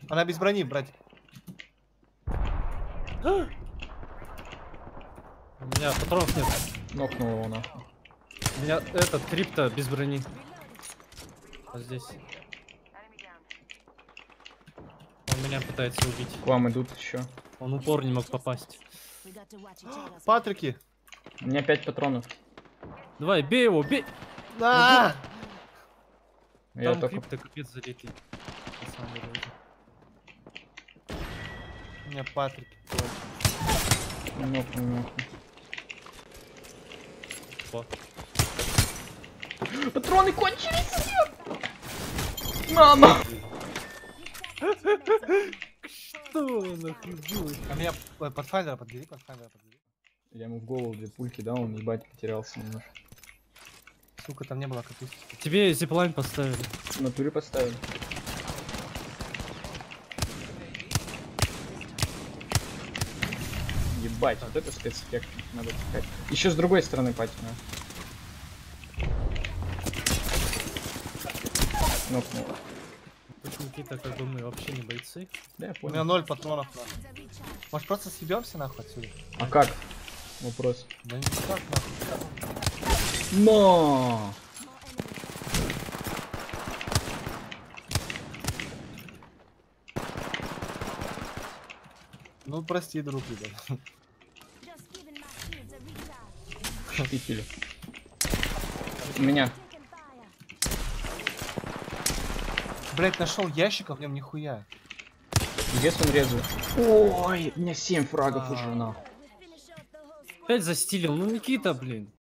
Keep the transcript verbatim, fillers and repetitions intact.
Она без брони, братик. У меня патронов нет. Нокнул его нахуй. У меня этот крипто без брони. Вот здесь. Он меня пытается убить. К вам идут еще. Он упор не мог попасть. Патрики. У меня пять патронов. Давай, бей его, бей! Да! Я Там только... крипто капец залитый. На самом деле. У меня Патрики. Нокнул, нахуй. О. Патроны кончились! Мама! Что нахуй делать? А меня ой, подфайдера подбери, подфайдера подбери. Я ему в голову две пульки дал, он ебать потерялся немножко. Сука, там не было капусти. Тебе зиплайн поставили. В натуре поставили. Ебать, вот это спецэффект надо искать. Еще с другой стороны патина. Нокнул. Почему какие-то как бы мы вообще не бойцы? Да, я У меня понял. ноль патронов. Нахуй. Может просто съебемся нахуй отсюда? А как? Вопрос. Да никак нахуй. Но! Ну прости, друг, ребят. Шпители. У меня. Блять, нашел ящик, а в нем нихуя. Где он резал? Ой, у меня семь фрагов А. уже нахуй. Опять застилил. Ну Никита, блин.